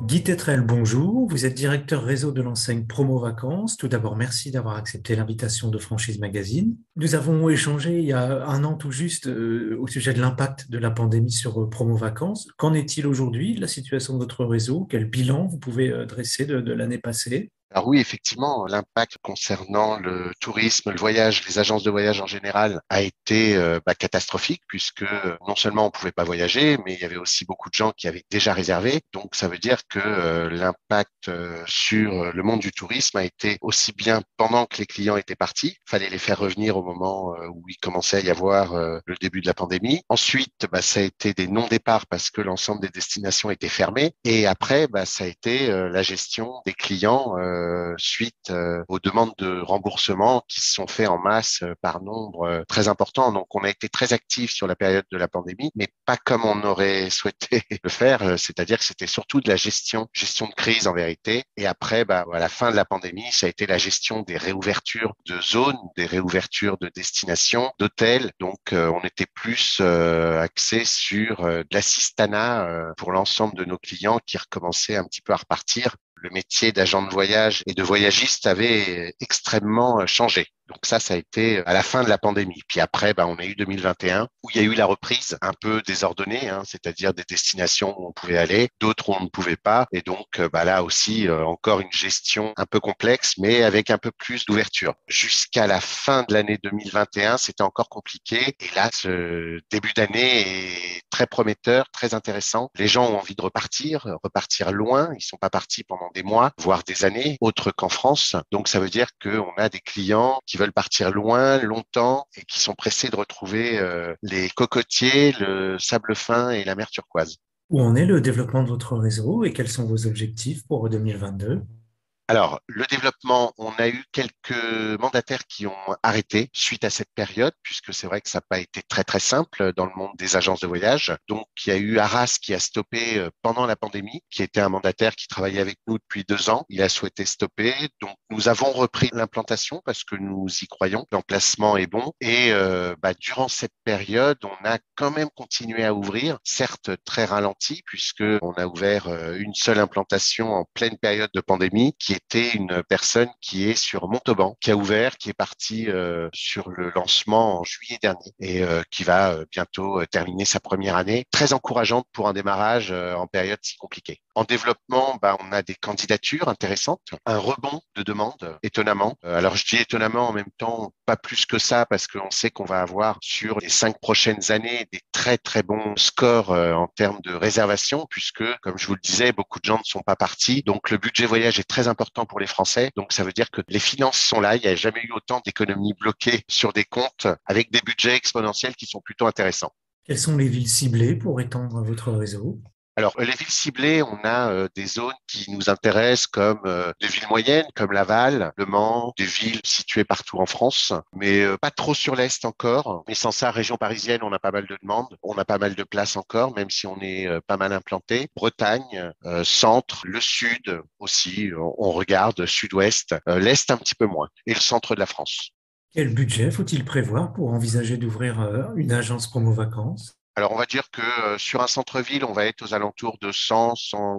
Guy Tetrel, bonjour. Vous êtes directeur réseau de l'enseigne Promo Vacances. Tout d'abord, merci d'avoir accepté l'invitation de Franchise Magazine. Nous avons échangé il y a un an tout juste au sujet de l'impact de la pandémie sur Promo Vacances. Qu'en est-il aujourd'hui de la situation de votre réseau? Quel bilan vous pouvez dresser de l'année passée? Alors oui, effectivement, l'impact concernant le tourisme, le voyage, les agences de voyage en général a été catastrophique puisque non seulement on pouvait pas voyager, mais il y avait aussi beaucoup de gens qui avaient déjà réservé. Donc ça veut dire que l'impact sur le monde du tourisme a été aussi bien pendant que les clients étaient partis, fallait les faire revenir au moment où il commençait à y avoir le début de la pandémie. Ensuite, ça a été des non-départs parce que l'ensemble des destinations étaient fermées. Et après, ça a été la gestion des clients suite aux demandes de remboursement qui se sont faits en masse par nombre très important. Donc, on a été très actifs sur la période de la pandémie, mais pas comme on aurait souhaité le faire. C'est-à-dire que c'était surtout de la gestion de crise en vérité. Et après, à la fin de la pandémie, ça a été la gestion des réouvertures de zones, des réouvertures de destinations, d'hôtels. Donc, on était plus axé sur de l'assistanat pour l'ensemble de nos clients qui recommençaient un petit peu à repartir. Le métier d'agent de voyage et de voyagiste avait extrêmement changé. Donc ça a été à la fin de la pandémie. Puis après, on a eu 2021 où il y a eu la reprise un peu désordonnée, hein, c'est-à-dire des destinations où on pouvait aller, d'autres où on ne pouvait pas. Et donc là aussi, encore une gestion un peu complexe, mais avec un peu plus d'ouverture. Jusqu'à la fin de l'année 2021, c'était encore compliqué. Et là, ce début d'année est très prometteur, très intéressant. Les gens ont envie de repartir loin. Ils sont pas partis pendant des mois, voire des années, autres qu'en France. Donc ça veut dire qu'on a des clients qui veulent partir loin, longtemps et qui sont pressés de retrouver les cocotiers, le sable fin et la mer turquoise. Où en est le développement de votre réseau et quels sont vos objectifs pour 2022? Alors, le développement, on a eu quelques mandataires qui ont arrêté suite à cette période, puisque c'est vrai que ça n'a pas été très, très simple dans le monde des agences de voyage. Donc, il y a eu Arras qui a stoppé pendant la pandémie, qui était un mandataire qui travaillait avec nous depuis 2 ans. Il a souhaité stopper. Donc, nous avons repris l'implantation parce que nous y croyons. L'emplacement est bon. Et durant cette période, on a quand même continué à ouvrir, certes très ralenti, puisque on a ouvert une seule implantation en pleine période de pandémie, qui était une personne qui est sur Montauban, qui a ouvert, qui est parti sur le lancement en juillet dernier et qui va bientôt terminer sa première année. Très encourageante pour un démarrage en période si compliquée. En développement, on a des candidatures intéressantes, un rebond de demande, étonnamment. Alors, je dis étonnamment en même temps, pas plus que ça, parce qu'on sait qu'on va avoir sur les 5 prochaines années des très, très bons scores en termes de réservation, puisque, comme je vous le disais, beaucoup de gens ne sont pas partis. Donc, le budget voyage est très important pour les Français. Donc, ça veut dire que les finances sont là. Il n'y a jamais eu autant d'économies bloquées sur des comptes avec des budgets exponentiels qui sont plutôt intéressants. Quelles sont les villes ciblées pour étendre votre réseau? Alors, les villes ciblées, on a des zones qui nous intéressent comme des villes moyennes, comme Laval, Le Mans, des villes situées partout en France, mais pas trop sur l'Est encore. Mais sans ça, région parisienne, on a pas mal de demandes, on a pas mal de places encore, même si on est pas mal implanté. Bretagne, centre, le sud aussi, on regarde, sud-ouest, l'Est un petit peu moins, et le centre de la France. Quel budget faut-il prévoir pour envisager d'ouvrir une agence promo vacances? Alors, on va dire que sur un centre-ville, on va être aux alentours de 100,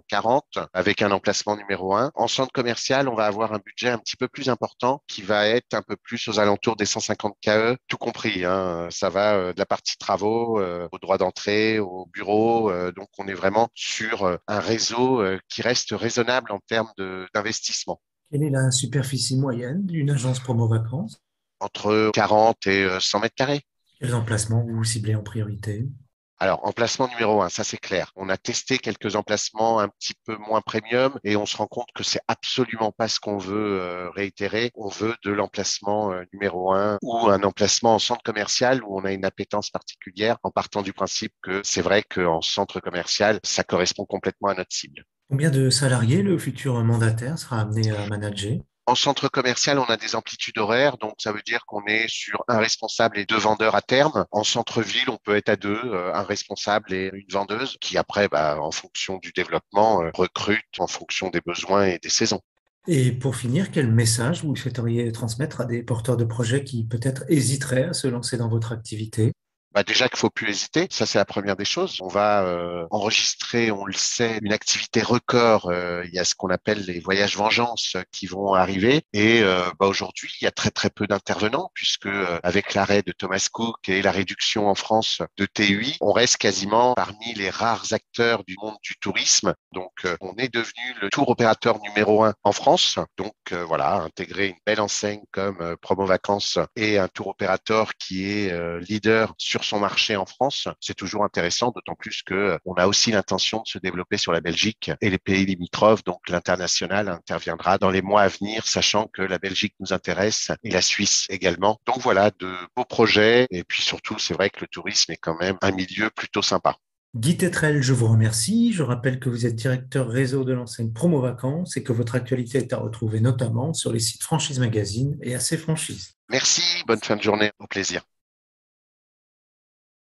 140 avec un emplacement numéro un. En centre commercial, on va avoir un budget un petit peu plus important qui va être un peu plus aux alentours des 150 KE, tout compris, hein. Ça va de la partie travaux au droit d'entrée, au bureau. Donc, on est vraiment sur un réseau qui reste raisonnable en termes d'investissement. Quelle est la superficie moyenne d'une agence promo vacances? Entre 40 et 100 mètres carrés. Quels emplacements vous ciblez en priorité? Alors, emplacement numéro un, ça c'est clair. On a testé quelques emplacements un petit peu moins premium et on se rend compte que c'est absolument pas ce qu'on veut réitérer. On veut de l'emplacement numéro un ou un emplacement en centre commercial où on a une appétence particulière en partant du principe que c'est vrai qu'en centre commercial, ça correspond complètement à notre cible. Combien de salariés le futur mandataire sera amené à manager? En centre commercial, on a des amplitudes horaires, donc ça veut dire qu'on est sur un responsable et deux vendeurs à terme. En centre-ville, on peut être à deux, un responsable et une vendeuse, qui après, en fonction du développement, recrute en fonction des besoins et des saisons. Et pour finir, quel message vous souhaiteriez transmettre à des porteurs de projets qui peut-être hésiteraient à se lancer dans votre activité? Déjà qu'il faut plus hésiter, ça c'est la première des choses. On va enregistrer, on le sait, une activité record. Il y a ce qu'on appelle les voyages vengeance qui vont arriver. Et aujourd'hui, il y a très très peu d'intervenants puisque avec l'arrêt de Thomas Cook et la réduction en France de TUI, on reste quasiment parmi les rares acteurs du monde du tourisme. Donc on est devenu le tour opérateur numéro 1 en France. Donc voilà, intégrer une belle enseigne comme Promo Vacances et un tour opérateur qui est leader sur son marché en France, c'est toujours intéressant, d'autant plus que on a aussi l'intention de se développer sur la Belgique et les pays limitrophes. Donc l'international interviendra dans les mois à venir, sachant que la Belgique nous intéresse et la Suisse également. Donc voilà, de beaux projets. Et puis surtout, c'est vrai que le tourisme est quand même un milieu plutôt sympa. Guy Tetrel, je vous remercie. Je rappelle que vous êtes directeur réseau de l'enseigne Promo Vacances et que votre actualité est à retrouver notamment sur les sites Franchise Magazine et AC Franchise. Merci, bonne fin de journée, au plaisir.